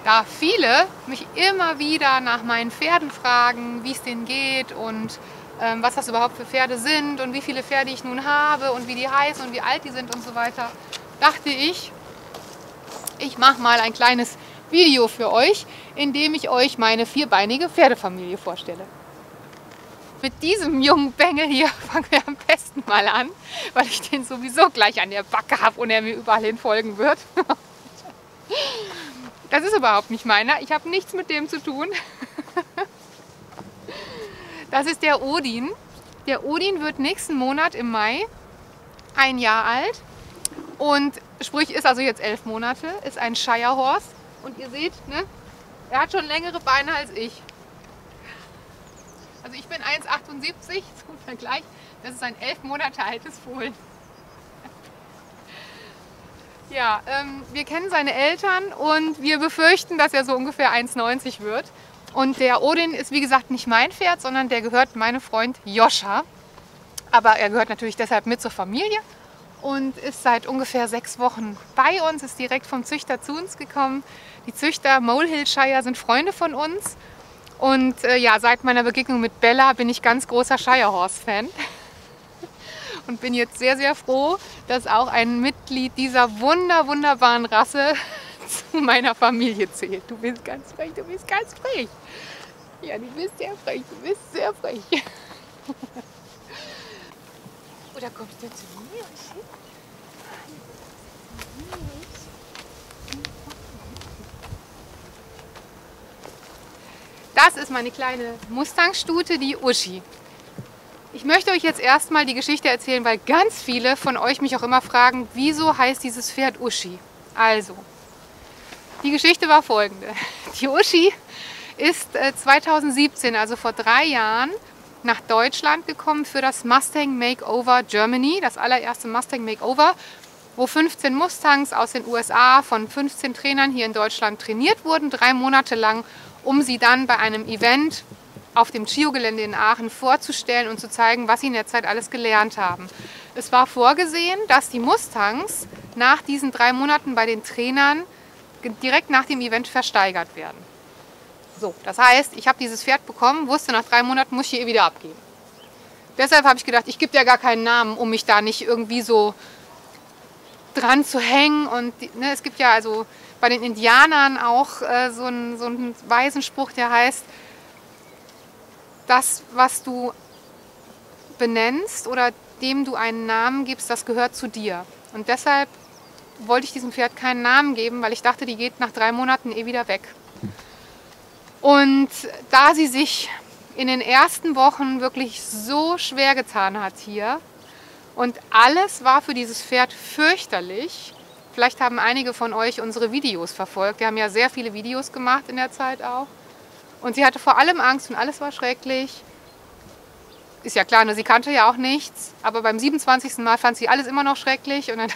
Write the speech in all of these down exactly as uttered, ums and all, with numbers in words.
da viele mich immer wieder nach meinen Pferden fragen, wie es denen geht und ähm, was das überhaupt für Pferde sind und wie viele Pferde ich nun habe und wie die heißen und wie alt die sind und so weiter, dachte ich, ich mache mal ein kleines Video für euch, in dem ich euch meine vierbeinige Pferdefamilie vorstelle. Mit diesem jungen Bengel hier fangen wir am besten mal an, weil ich den sowieso gleich an der Backe habe und er mir überall hin folgen wird. Das ist überhaupt nicht meiner. Ich habe nichts mit dem zu tun. Das ist der Odin. Der Odin wird nächsten Monat im Mai ein Jahr alt und sprich ist also jetzt elf Monate, ist ein Shire Horse und ihr seht, ne, er hat schon längere Beine als ich. Also ich bin eins Komma achtundsiebzig zum Vergleich, das ist ein elf Monate altes Fohlen. Ja, ähm, wir kennen seine Eltern und wir befürchten, dass er so ungefähr eins Komma neunzig wird. Und der Odin ist wie gesagt nicht mein Pferd, sondern der gehört meinem Freund Joscha. Aber er gehört natürlich deshalb mit zur Familie und ist seit ungefähr sechs Wochen bei uns, ist direkt vom Züchter zu uns gekommen. Die Züchter Molehill Shire sind Freunde von uns. Und äh, ja, seit meiner Begegnung mit Bella bin ich ganz großer Shire Horse Fan. Und bin jetzt sehr, sehr froh, dass auch ein Mitglied dieser wunder, wunderbaren Rasse zu meiner Familie zählt. Du bist ganz frech, du bist ganz frech. Ja, du bist sehr frech, du bist sehr frech. Oder kommst du zu mir? Das ist meine kleine Mustang-Stute, die Uschi. Ich möchte euch jetzt erstmal die Geschichte erzählen, weil ganz viele von euch mich auch immer fragen, wieso heißt dieses Pferd Uschi? Also, die Geschichte war folgende. Die Uschi ist zweitausendsiebzehn, also vor drei Jahren, nach Deutschland gekommen für das Mustang Makeover Germany, das allererste Mustang Makeover, wo fünfzehn Mustangs aus den U S A von fünfzehn Trainern hier in Deutschland trainiert wurden, drei Monate lang, um sie dann bei einem Event auf dem C I O-Gelände in Aachen vorzustellen und zu zeigen, was sie in der Zeit alles gelernt haben. Es war vorgesehen, dass die Mustangs nach diesen drei Monaten bei den Trainern direkt nach dem Event versteigert werden. So, das heißt, ich habe dieses Pferd bekommen, wusste, nach drei Monaten muss ich hier wieder abgeben. Deshalb habe ich gedacht, ich gebe ja gar keinen Namen, um mich da nicht irgendwie so dran zu hängen. Und ne, es gibt ja also bei den Indianern auch äh, so einen so einen weisen Spruch, der heißt, das, was du benennst oder dem du einen Namen gibst, das gehört zu dir. Und deshalb wollte ich diesem Pferd keinen Namen geben, weil ich dachte, die geht nach drei Monaten eh wieder weg. Und da sie sich in den ersten Wochen wirklich so schwer getan hat hier und alles war für dieses Pferd fürchterlich. Vielleicht haben einige von euch unsere Videos verfolgt. Wir haben ja sehr viele Videos gemacht in der Zeit auch. Und sie hatte vor allem Angst und alles war schrecklich. Ist ja klar, nur sie kannte ja auch nichts. Aber beim siebenundzwanzigsten Mal fand sie alles immer noch schrecklich. Und dann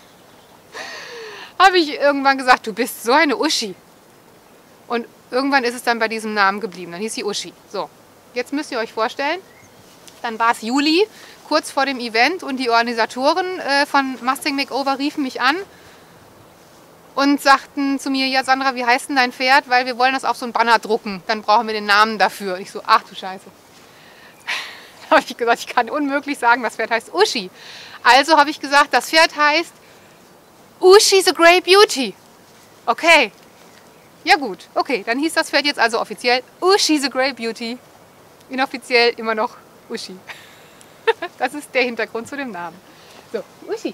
habe ich irgendwann gesagt, du bist so eine Uschi. Und irgendwann ist es dann bei diesem Namen geblieben. Dann hieß sie Uschi. So, jetzt müsst ihr euch vorstellen, dann war es Juli, kurz vor dem Event. Und die Organisatoren äh, von Mustang Makeover riefen mich an und sagten zu mir, ja Sandra, wie heißt denn dein Pferd? Weil wir wollen das auf so ein Banner drucken, dann brauchen wir den Namen dafür. Und ich so, ach du Scheiße. Da habe ich gesagt, ich kann unmöglich sagen, das Pferd heißt Uschi. Also habe ich gesagt, das Pferd heißt Uschi the Grey Beauty. Okay. Ja gut, okay, dann hieß das Pferd jetzt also offiziell Uschi the Grey Beauty. Inoffiziell immer noch Uschi. Das ist der Hintergrund zu dem Namen. So, Uschi.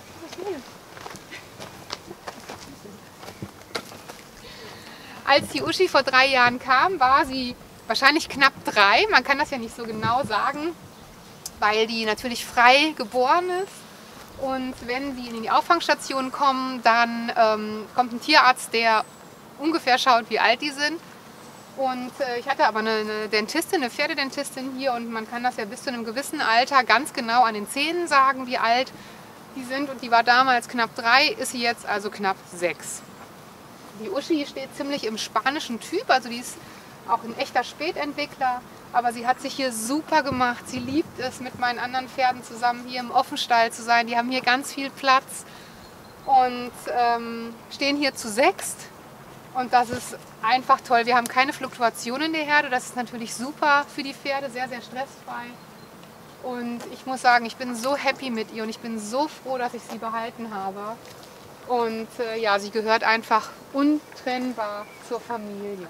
Als die Uschi vor drei Jahren kam, war sie wahrscheinlich knapp drei. Man kann das ja nicht so genau sagen, weil die natürlich frei geboren ist. Und wenn sie in die Auffangstation kommen, dann ähm, kommt ein Tierarzt, der ungefähr schaut, wie alt die sind. Und äh, ich hatte aber eine, eine Dentistin, eine Pferdedentistin hier und man kann das ja bis zu einem gewissen Alter ganz genau an den Zähnen sagen, wie alt die sind. Und die war damals knapp drei, ist sie jetzt also knapp sechs. Die Uschi steht ziemlich im spanischen Typ, also die ist auch ein echter Spätentwickler, aber sie hat sich hier super gemacht. Sie liebt es, mit meinen anderen Pferden zusammen hier im Offenstall zu sein. Die haben hier ganz viel Platz und ähm, stehen hier zu sechst. Und das ist einfach toll. Wir haben keine Fluktuation in der Herde. Das ist natürlich super für die Pferde, sehr, sehr stressfrei. Und ich muss sagen, ich bin so happy mit ihr und ich bin so froh, dass ich sie behalten habe. Und äh, ja, sie gehört einfach untrennbar zur Familie.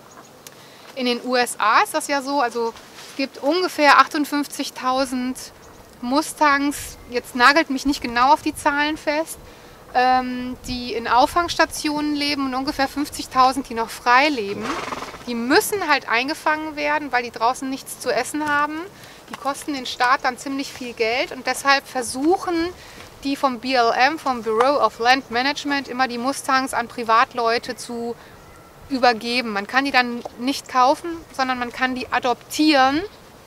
In den U S A ist das ja so, also es gibt ungefähr achtundfünfzigtausend Mustangs, jetzt nagelt mich nicht genau auf die Zahlen fest, ähm, die in Auffangstationen leben und ungefähr fünfzigtausend, die noch frei leben. Die müssen halt eingefangen werden, weil die draußen nichts zu essen haben. Die kosten den Staat dann ziemlich viel Geld und deshalb versuchen die vom B L M, vom Bureau of Land Management, immer die Mustangs an Privatleute zu übergeben. Man kann die dann nicht kaufen, sondern man kann die adoptieren.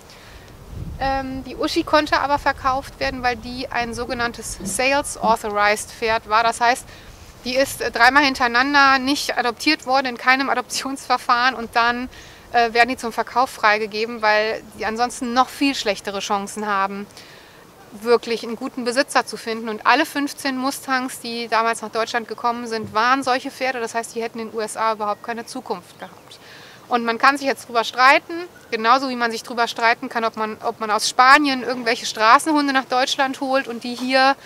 Ähm, die Uschi konnte aber verkauft werden, weil die ein sogenanntes Sales Authorized Pferd war. Das heißt, die ist dreimal hintereinander nicht adoptiert worden in keinem Adoptionsverfahren und dann äh, werden die zum Verkauf freigegeben, weil die ansonsten noch viel schlechtere Chancen haben, wirklich einen guten Besitzer zu finden. Und alle fünfzehn Mustangs, die damals nach Deutschland gekommen sind, waren solche Pferde. Das heißt, die hätten in den U S A überhaupt keine Zukunft gehabt. Und man kann sich jetzt drüber streiten, genauso wie man sich drüber streiten kann, ob man, ob man aus Spanien irgendwelche Straßenhunde nach Deutschland holt und die hier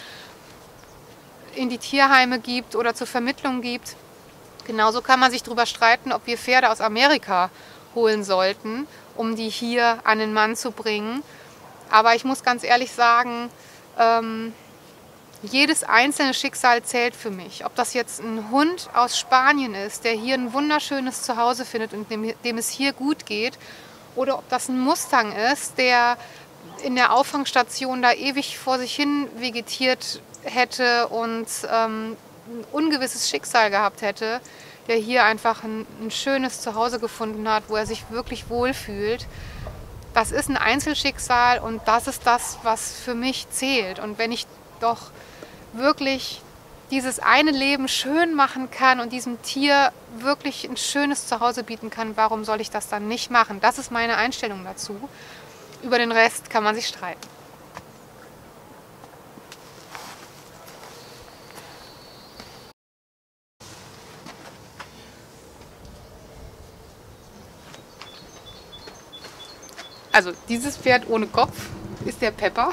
in die Tierheime gibt oder zur Vermittlung gibt. Genauso kann man sich drüber streiten, ob wir Pferde aus Amerika holen sollten, um die hier an den Mann zu bringen. Aber ich muss ganz ehrlich sagen, ähm, jedes einzelne Schicksal zählt für mich. Ob das jetzt ein Hund aus Spanien ist, der hier ein wunderschönes Zuhause findet und dem, dem es hier gut geht, oder ob das ein Mustang ist, der in der Auffangstation da ewig vor sich hin vegetiert hätte und ähm, ein ungewisses Schicksal gehabt hätte, der hier einfach ein, ein schönes Zuhause gefunden hat, wo er sich wirklich wohlfühlt. Das ist ein Einzelschicksal und das ist das, was für mich zählt. Und wenn ich doch wirklich dieses eine Leben schön machen kann und diesem Tier wirklich ein schönes Zuhause bieten kann, warum soll ich das dann nicht machen? Das ist meine Einstellung dazu. Über den Rest kann man sich streiten. Also dieses Pferd ohne Kopf ist der Pepper.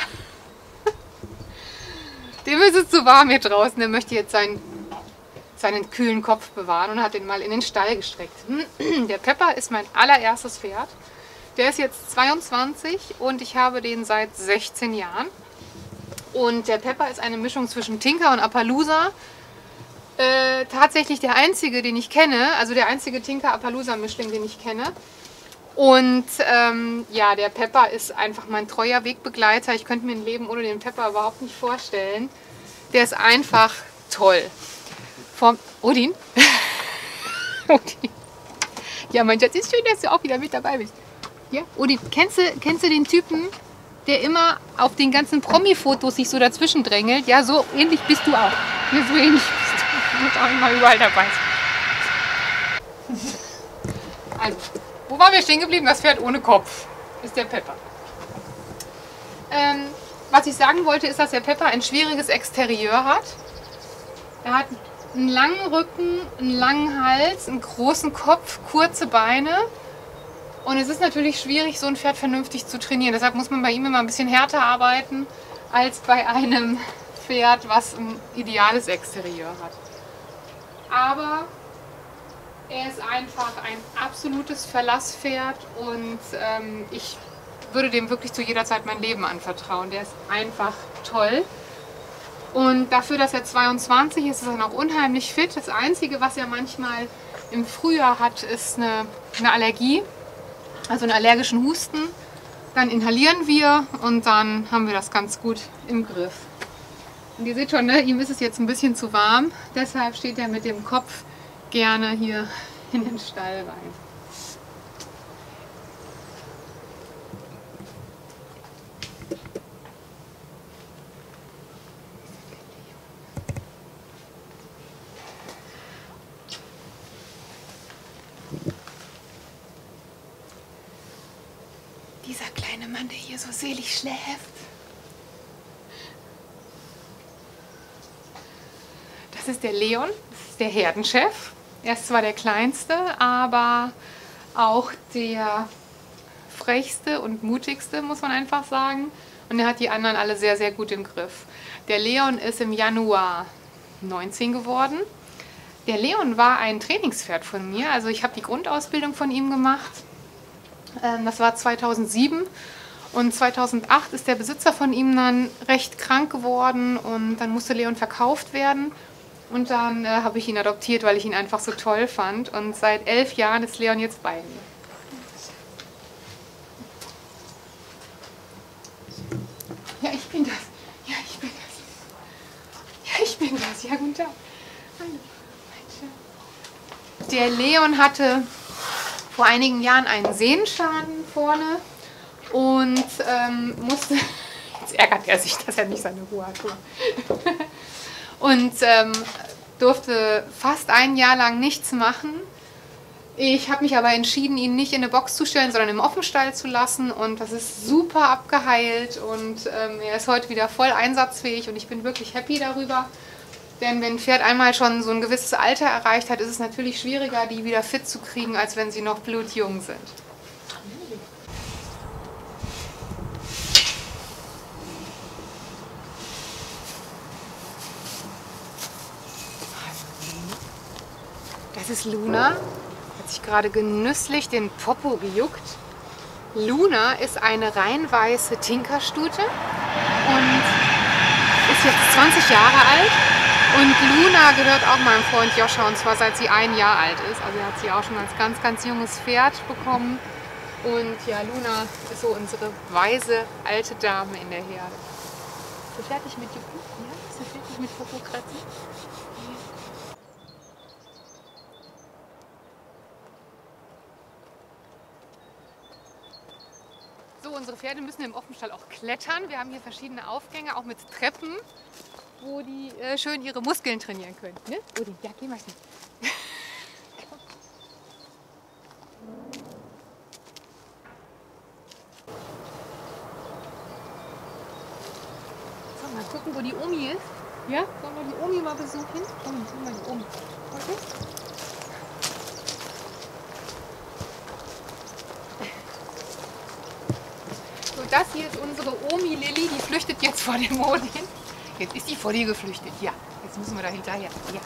Dem ist es zu warm hier draußen. Der möchte jetzt seinen, seinen kühlen Kopf bewahren und hat den mal in den Stall gestreckt. Der Pepper ist mein allererstes Pferd. Der ist jetzt zweiundzwanzig und ich habe den seit sechzehn Jahren. Und der Pepper ist eine Mischung zwischen Tinker und Appaloosa. Äh, tatsächlich der einzige, den ich kenne, also der einzige Tinker-Appaloosa-Mischling, den ich kenne. Und ähm, ja, der Pepper ist einfach mein treuer Wegbegleiter. Ich könnte mir ein Leben ohne den Pepper überhaupt nicht vorstellen. Der ist einfach toll. Vom Odin? Odin. Ja, mein Schatz, ist schön, dass du auch wieder mit dabei bist. Ja, Odin, kennst du, kennst du den Typen, der immer auf den ganzen Promi-Fotos sich so dazwischen drängelt? Ja, so ähnlich bist du auch. Ja, so ähnlich bist du. Du musst auch immer überall dabei sein. Also. Wo waren wir stehen geblieben? Das Pferd ohne Kopf ist der Pepper. Ähm, was ich sagen wollte, ist, dass der Pepper ein schwieriges Exterieur hat. Er hat einen langen Rücken, einen langen Hals, einen großen Kopf, kurze Beine. Und es ist natürlich schwierig, so ein Pferd vernünftig zu trainieren. Deshalb muss man bei ihm immer ein bisschen härter arbeiten, als bei einem Pferd, was ein ideales Exterieur hat. Aber er ist einfach ein absolutes Verlasspferd und ähm, ich würde dem wirklich zu jeder Zeit mein Leben anvertrauen. Der ist einfach toll. Und dafür, dass er zweiundzwanzig ist, ist er noch unheimlich fit. Das Einzige, was er manchmal im Frühjahr hat, ist eine, eine Allergie, also einen allergischen Husten. Dann inhalieren wir und dann haben wir das ganz gut im Griff. Und ihr seht schon, ne, ihm ist es jetzt ein bisschen zu warm. Deshalb steht er mit dem Kopf gerne hier in den Stall rein. Dieser kleine Mann, der hier so selig schläft. Das ist der Leon, das ist der Herdenchef. Er ist zwar der kleinste, aber auch der frechste und mutigste, muss man einfach sagen. Und er hat die anderen alle sehr, sehr gut im Griff. Der Leon ist im Januar neunzehn geworden. Der Leon war ein Trainingspferd von mir. Also ich habe die Grundausbildung von ihm gemacht. Das war zweitausendsieben. Und zweitausendacht ist der Besitzer von ihm dann recht krank geworden. Und dann musste Leon verkauft werden. Und dann äh, habe ich ihn adoptiert, weil ich ihn einfach so toll fand. Und seit elf Jahren ist Leon jetzt bei mir. Ja, ich bin das. Ja, ich bin das. Ja, ich bin das. Ja, guten Tag. Hallo. Der Leon hatte vor einigen Jahren einen Sehnenschaden vorne und ähm, musste... Jetzt ärgert er sich, dass er nicht seine Ruhe hat. Und ähm, durfte fast ein Jahr lang nichts machen. Ich habe mich aber entschieden, ihn nicht in eine Box zu stellen, sondern im Offenstall zu lassen. Und das ist super abgeheilt und ähm, er ist heute wieder voll einsatzfähig und ich bin wirklich happy darüber. Denn wenn ein Pferd einmal schon so ein gewisses Alter erreicht hat, ist es natürlich schwieriger, die wieder fit zu kriegen, als wenn sie noch blutjung sind. Das ist Luna. Hat sich gerade genüsslich den Popo gejuckt. Luna ist eine rein weiße Tinkerstute und ist jetzt zwanzig Jahre alt. Und Luna gehört auch meinem Freund Joscha, und zwar seit sie ein Jahr alt ist. Also er hat sie auch schon als ganz, ganz junges Pferd bekommen. Und ja, Luna ist so unsere weise alte Dame in der Herde. Bist du fertig mit Jucken? Ja? Bist du fertig mit Popo-Kratzen? So, unsere Pferde müssen im Offenstall auch klettern. Wir haben hier verschiedene Aufgänge, auch mit Treppen, wo die äh, schön ihre Muskeln trainieren können. Ne? Odi, ja, geh mal schnell. So, mal gucken, wo die Omi ist. Ja? Sollen wir die Omi mal besuchen? Komm, suchen wir die Omi. Okay? So, das hier ist unsere Omi Lilly, die flüchtet jetzt vor dem Odin. Jetzt ist die vor dir geflüchtet, ja. Jetzt müssen wir da hinterher, ja.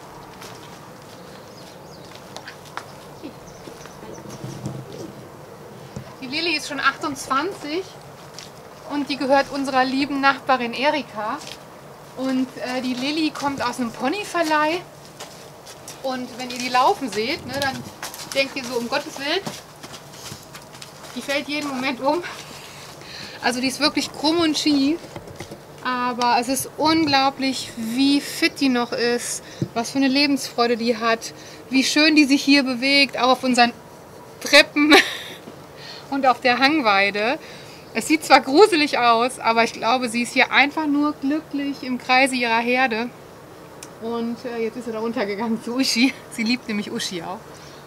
Die Lilly ist schon achtundzwanzig und die gehört unserer lieben Nachbarin Erika. Und äh, die Lilly kommt aus einem Ponyverleih. Und wenn ihr die laufen seht, ne, dann denkt ihr so, um Gottes Willen, die fällt jeden Moment um. Also die ist wirklich krumm und schief. Aber es ist unglaublich, wie fit die noch ist, was für eine Lebensfreude die hat, wie schön die sich hier bewegt, auch auf unseren Treppen und auf der Hangweide. Es sieht zwar gruselig aus, aber ich glaube, sie ist hier einfach nur glücklich im Kreise ihrer Herde. Und äh, jetzt ist sie da runtergegangen zu Uschi. Sie liebt nämlich Uschi auch.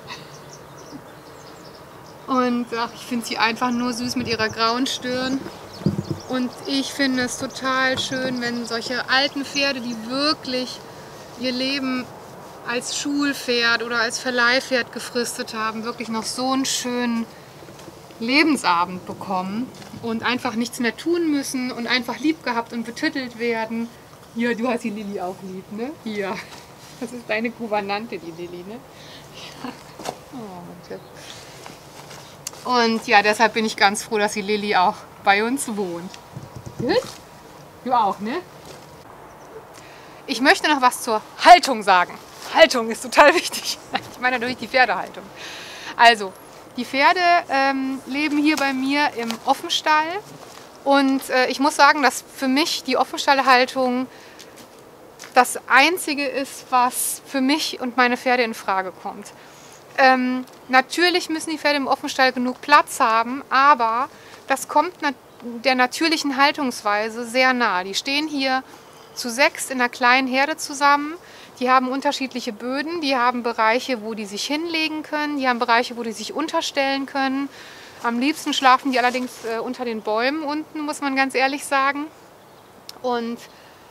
Und ach, ich finde sie einfach nur süß mit ihrer grauen Stirn. Und ich finde es total schön, wenn solche alten Pferde, die wirklich ihr Leben als Schulpferd oder als Verleihpferd gefristet haben, wirklich noch so einen schönen Lebensabend bekommen und einfach nichts mehr tun müssen und einfach lieb gehabt und betüttelt werden. Ja, du hast die Lilly auch lieb, ne? Ja, das ist deine Gouvernante, die Lilly, ne? Ja. Oh, Tipp. Und ja, deshalb bin ich ganz froh, dass die Lilly auch bei uns wohnt. Gut? Du auch, ne? Ich möchte noch was zur Haltung sagen. Haltung ist total wichtig. Ich meine natürlich die Pferdehaltung. Also, die Pferde ähm, leben hier bei mir im Offenstall. Und äh, ich muss sagen, dass für mich die Offenstallhaltung das Einzige ist, was für mich und meine Pferde in Frage kommt. Ähm, natürlich müssen die Pferde im Offenstall genug Platz haben, aber das kommt nat der natürlichen Haltungsweise sehr nah. Die stehen hier zu sechs in einer kleinen Herde zusammen. Die haben unterschiedliche Böden, die haben Bereiche, wo die sich hinlegen können, die haben Bereiche, wo die sich unterstellen können. Am liebsten schlafen die allerdings äh, unter den Bäumen unten, muss man ganz ehrlich sagen. Und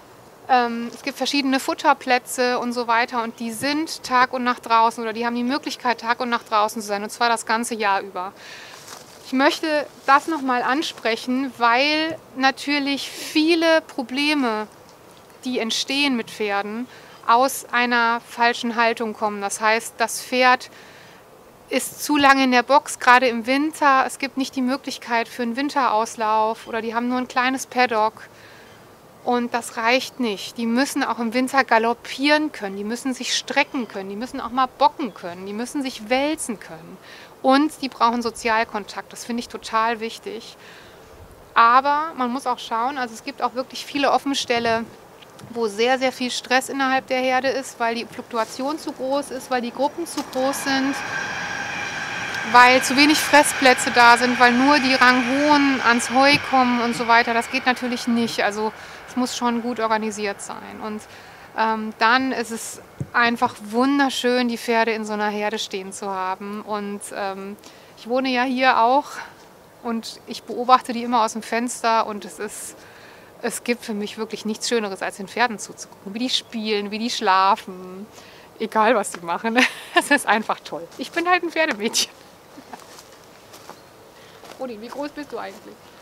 Ähm, es gibt verschiedene Futterplätze und so weiter und die sind Tag und Nacht draußen oder die haben die Möglichkeit, Tag und Nacht draußen zu sein und zwar das ganze Jahr über. Ich möchte das nochmal ansprechen, weil natürlich viele Probleme, die entstehen mit Pferden, aus einer falschen Haltung kommen. Das heißt, das Pferd ist zu lange in der Box, gerade im Winter. Es gibt nicht die Möglichkeit für einen Winterauslauf oder die haben nur ein kleines Paddock. Und das reicht nicht. Die müssen auch im Winter galoppieren können, die müssen sich strecken können, die müssen auch mal bocken können, die müssen sich wälzen können. Und die brauchen Sozialkontakt, das finde ich total wichtig. Aber man muss auch schauen, also es gibt auch wirklich viele Offenställe, wo sehr, sehr viel Stress innerhalb der Herde ist, weil die Fluktuation zu groß ist, weil die Gruppen zu groß sind, weil zu wenig Fressplätze da sind, weil nur die Ranghohen ans Heu kommen und so weiter. Das geht natürlich nicht. Also es muss schon gut organisiert sein. Und ähm, dann ist es einfach wunderschön, die Pferde in so einer Herde stehen zu haben. Und ähm, ich wohne ja hier auch und ich beobachte die immer aus dem Fenster und es ist, es gibt für mich wirklich nichts Schöneres, als den Pferden zuzugucken, wie die spielen, wie die schlafen, egal was die machen. Es ist einfach toll. Ich bin halt ein Pferdemädchen. Odi, wie groß bist du eigentlich?